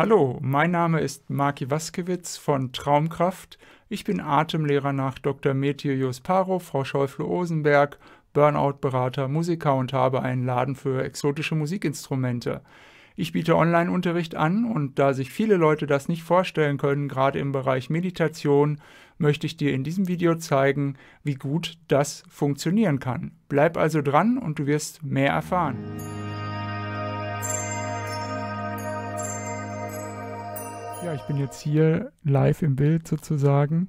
Hallo, mein Name ist Mark Iwaskiewicz von Traumkraft. Ich bin Atemlehrer nach Dr. Metju Josparo, Frau Schäufle-Osenberg, Burnout-Berater, Musiker und habe einen Laden für exotische Musikinstrumente. Ich biete Online-Unterricht an und da sich viele Leute das nicht vorstellen können, gerade im Bereich Meditation, möchte ich dir in diesem Video zeigen, wie gut das funktionieren kann. Bleib also dran und du wirst mehr erfahren. Ja, ich bin jetzt hier live im Bild sozusagen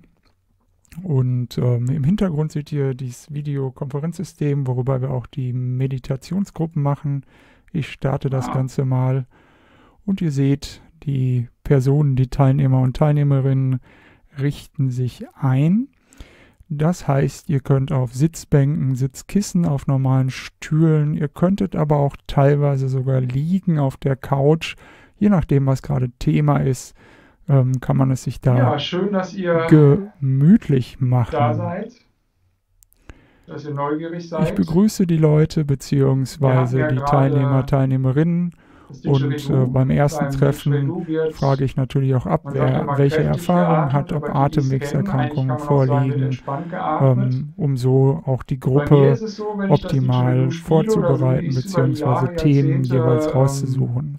und im Hintergrund seht ihr dieses Videokonferenzsystem, worüber wir auch die Meditationsgruppen machen. Ich starte das Ganze mal und ihr seht, die Personen, die Teilnehmer und Teilnehmerinnen richten sich ein. Das heißt, ihr könnt auf Sitzbänken, Sitzkissen, auf normalen Stühlen, ihr könntet aber auch teilweise sogar liegen auf der Couch. Je nachdem, was gerade Thema ist, kann man es sich da schön, dass ihr gemütlich machen. da seid, dass ihr neugierig seid. Ich begrüße die Leute bzw. die Teilnehmer, Teilnehmerinnen und beim ersten Treffen frage ich natürlich auch ab, wer welche Erfahrungen hat, ob Atemwegserkrankungen vorliegen, um so auch die Gruppe optimal vorzubereiten bzw. Themen jeweils rauszusuchen.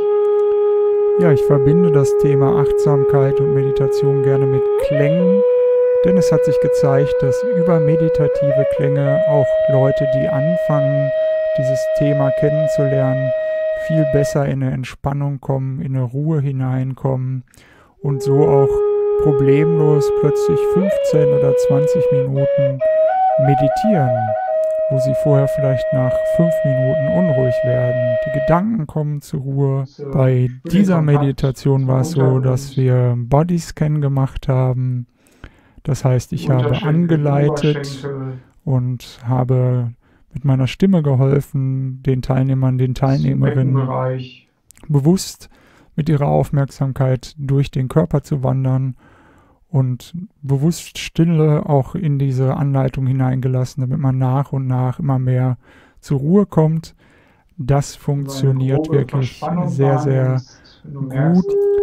Ja, ich verbinde das Thema Achtsamkeit und Meditation gerne mit Klängen, denn es hat sich gezeigt, dass über meditative Klänge auch Leute, die anfangen, dieses Thema kennenzulernen, viel besser in eine Entspannung kommen, in eine Ruhe hineinkommen und so auch problemlos plötzlich 15 oder 20 Minuten meditieren, wo sie vorher vielleicht nach 5 Minuten unruhig werden. Die Gedanken kommen zur Ruhe. Bei dieser Meditation war es so, dass wir Bodyscan gemacht haben. Das heißt, ich habe angeleitet und habe mit meiner Stimme geholfen, den Teilnehmern, den Teilnehmerinnen bewusst mit ihrer Aufmerksamkeit durch den Körper zu wandern und bewusst Stille auch in diese Anleitung hineingelassen, damit man nach und nach immer mehr zur Ruhe kommt. Das funktioniert wirklich sehr, sehr gut.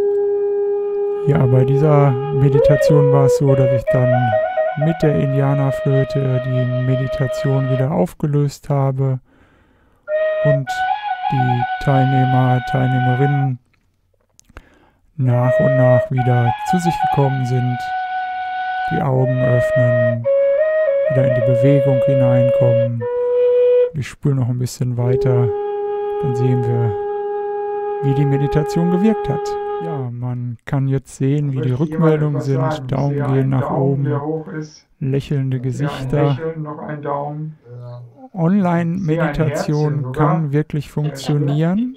Ja, bei dieser Meditation war es so, dass ich dann mit der Indianerflöte die Meditation wieder aufgelöst habe und die Teilnehmer, Teilnehmerinnen nach und nach wieder zu sich gekommen sind, die Augen öffnen, wieder in die Bewegung hineinkommen. Ich spüre noch ein bisschen weiter, dann sehen wir, wie die Meditation gewirkt hat. Ja, man kann jetzt sehen, wie die Rückmeldungen sind. Daumen gehen nach oben, lächelnde Gesichter. Online-Meditation kann wirklich funktionieren.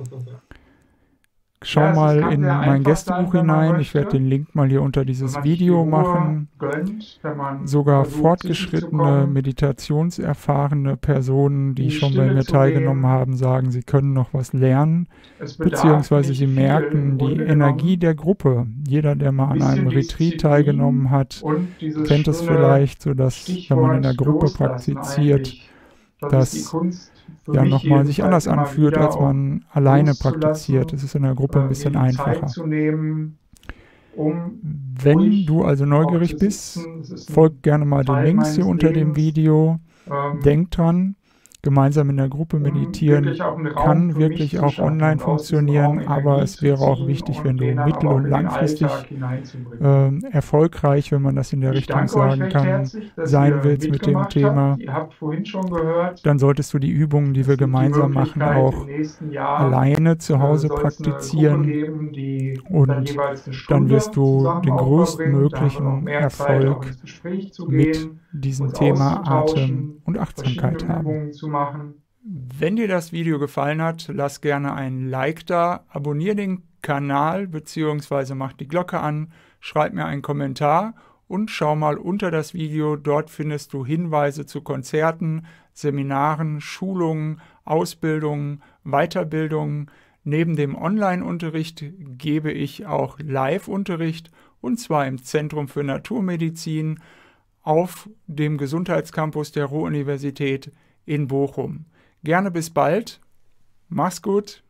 Schau mal in mein Gästebuch hinein, ich werde den Link mal hier unter dieses Video machen. Sogar fortgeschrittene, meditationserfahrene Personen, die schon bei mir teilgenommen haben, sagen, sie können noch was lernen, beziehungsweise sie merken die Energie der Gruppe. Jeder, der mal an einem Retreat teilgenommen hat, kennt es vielleicht, sodass, wenn man in der Gruppe praktiziert, das ja nochmal sich anders anfühlt, als man alleine praktiziert. Es ist in der Gruppe ein bisschen einfacher. Wenn du also neugierig bist, folg gerne mal den Links hier unter dem Video. Denk dran, gemeinsam in der Gruppe meditieren kann wirklich auch online funktionieren, aber es wäre auch wichtig, wenn du mittel- und langfristig erfolgreich, wenn man das in der Richtung sagen kann, sein willst mit dem Thema, dann solltest du die Übungen, die wir gemeinsam machen, auch alleine zu Hause praktizieren und dann wirst du den größtmöglichen Erfolg mit diesem Thema Atem und Achtsamkeit haben. Wenn dir das Video gefallen hat, lass gerne ein Like da, abonniere den Kanal bzw. mach die Glocke an, schreib mir einen Kommentar und schau mal unter das Video, dort findest du Hinweise zu Konzerten, Seminaren, Schulungen, Ausbildungen, Weiterbildungen. Neben dem Online-Unterricht gebe ich auch Live-Unterricht und zwar im Zentrum für Naturmedizin auf dem Gesundheitscampus der Ruhr-Universität in Bochum. Gerne bis bald. Mach's gut.